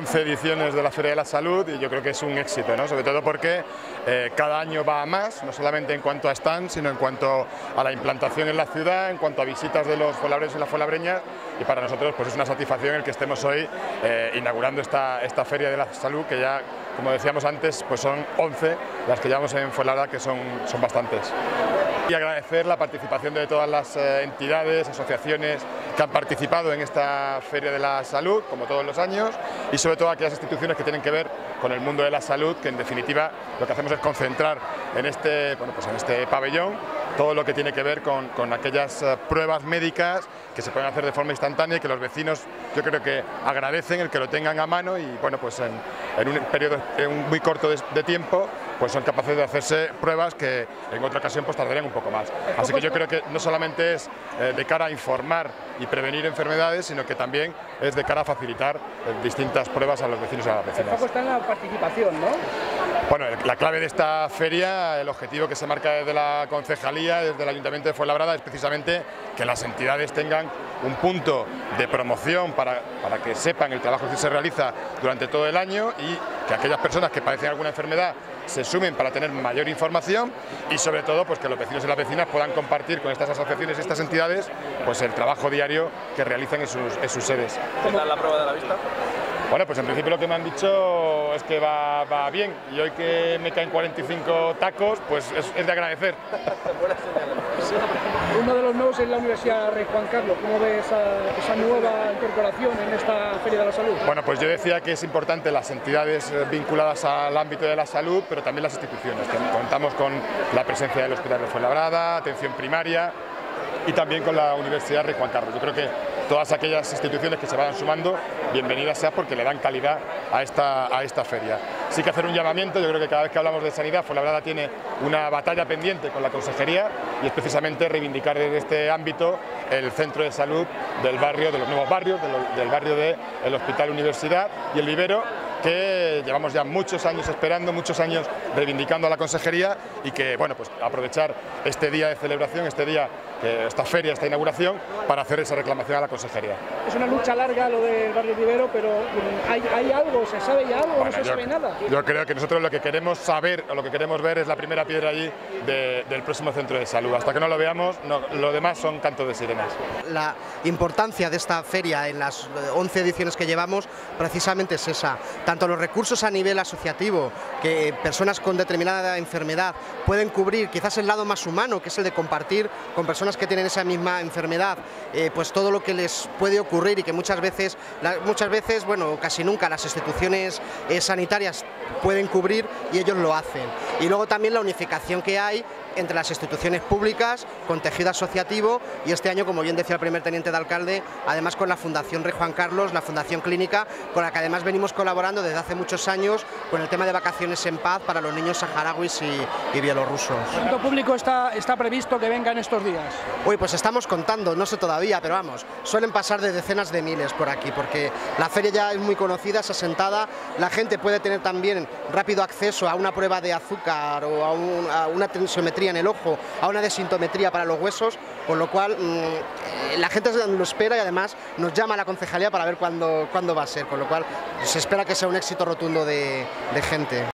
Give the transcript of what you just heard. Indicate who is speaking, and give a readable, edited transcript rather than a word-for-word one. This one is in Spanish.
Speaker 1: 11 ediciones de la Feria de la Salud y yo creo que es un éxito, ¿no? Sobre todo porque cada año va a más, no solamente en cuanto a stand, sino en cuanto a la implantación en la ciudad, en cuanto a visitas de los fuenlabreños y las fuenlabreñas, y para nosotros pues es una satisfacción el que estemos hoy inaugurando esta Feria de la Salud, que ya, como decíamos antes, pues son 11 las que llevamos en Fuenlabrada, que son bastantes. Y agradecer la participación de todas las entidades, asociaciones que han participado en esta Feria de la Salud, como todos los años, y sobre todo aquellas instituciones que tienen que ver con el mundo de la salud, que en definitiva lo que hacemos es concentrar en este pabellón todo lo que tiene que ver con aquellas pruebas médicas que se pueden hacer de forma instantánea y que los vecinos, yo creo que agradecen el que lo tengan a mano, y bueno, pues en un periodo muy corto de tiempo pues son capaces de hacerse pruebas que en otra ocasión pues tardarían un poco más. Así que yo creo que no solamente es de cara a informar y prevenir enfermedades, sino que también es de cara a facilitar distintas pruebas a los vecinos y a las vecinas.
Speaker 2: El foco está en la participación, ¿no?
Speaker 1: Bueno, la clave de esta feria, el objetivo que se marca desde la concejalía, desde el Ayuntamiento de Fuenlabrada, es precisamente que las entidades tengan un punto de promoción para que sepan el trabajo que se realiza durante todo el año, y que aquellas personas que padecen alguna enfermedad se sumen para tener mayor información, y sobre todo pues que los vecinos y las vecinas puedan compartir con estas asociaciones y estas entidades pues el trabajo diario que realizan en sus sedes.
Speaker 3: ¿Qué tal la prueba de la vista?
Speaker 1: Bueno, pues en principio lo que me han dicho es que va bien, y hoy que me caen 45 tacos, pues es de agradecer.
Speaker 3: Buena señal.
Speaker 2: Uno de los nuevos es la Universidad Rey Juan Carlos. ¿Cómo ves esa nueva incorporación en esta Feria de la Salud?
Speaker 1: Bueno, pues yo decía que es importante las entidades vinculadas al ámbito de la salud, pero también las instituciones. Contamos con la presencia del Hospital de Fuenlabrada, atención primaria, y también con la Universidad Rey Juan Carlos. Yo creo que todas aquellas instituciones que se vayan sumando, bienvenidas sea, porque le dan calidad a esta feria. Sí que hacer un llamamiento. Yo creo que cada vez que hablamos de sanidad, Fuenlabrada tiene una batalla pendiente con la consejería, y es precisamente reivindicar desde este ámbito el centro de salud del barrio, de los nuevos barrios, del barrio del Hospital Universidad y el Vivero, que llevamos ya muchos años esperando, muchos años reivindicando a la consejería, y que bueno, pues aprovechar este día de celebración, esta feria, esta inauguración, para hacer esa reclamación a la consejería.
Speaker 2: Es una lucha larga lo del barrio Vivero, pero ¿hay algo? ¿Se sabe ya algo?
Speaker 1: Bueno,
Speaker 2: ¿No se sabe nada?
Speaker 1: Yo creo que nosotros lo que queremos saber, o lo que queremos ver, es la primera piedra allí del próximo centro de salud. Hasta que no lo veamos, lo demás son cantos de sirenas.
Speaker 4: La importancia de esta feria en las 11 ediciones que llevamos precisamente es esa. Tanto los recursos a nivel asociativo, que personas con determinada enfermedad pueden cubrir, quizás el lado más humano, que es el de compartir con personas que tienen esa misma enfermedad, pues todo lo que les puede ocurrir, y que muchas veces, bueno, casi nunca las instituciones sanitarias pueden cubrir, y ellos lo hacen. Y luego también la unificación que hay entre las instituciones públicas, con tejido asociativo, y este año, como bien decía el primer teniente de alcalde, además con la Fundación Rey Juan Carlos, la Fundación Clínica, con la que además venimos colaborando desde hace muchos años con el tema de vacaciones en paz para los niños saharauis y bielorrusos.
Speaker 2: ¿Cuánto público está previsto que venga en estos días?
Speaker 4: Uy, pues estamos contando, no sé todavía, pero vamos, suelen pasar de decenas de miles por aquí, porque la feria ya es muy conocida, es asentada, la gente puede tener también rápido acceso a una prueba de azúcar o a una tensiometría en el ojo, a una desintometría para los huesos, con lo cual la gente lo espera, y además nos llama a la concejalía para ver cuándo va a ser, con lo cual se espera que sea un éxito rotundo de gente.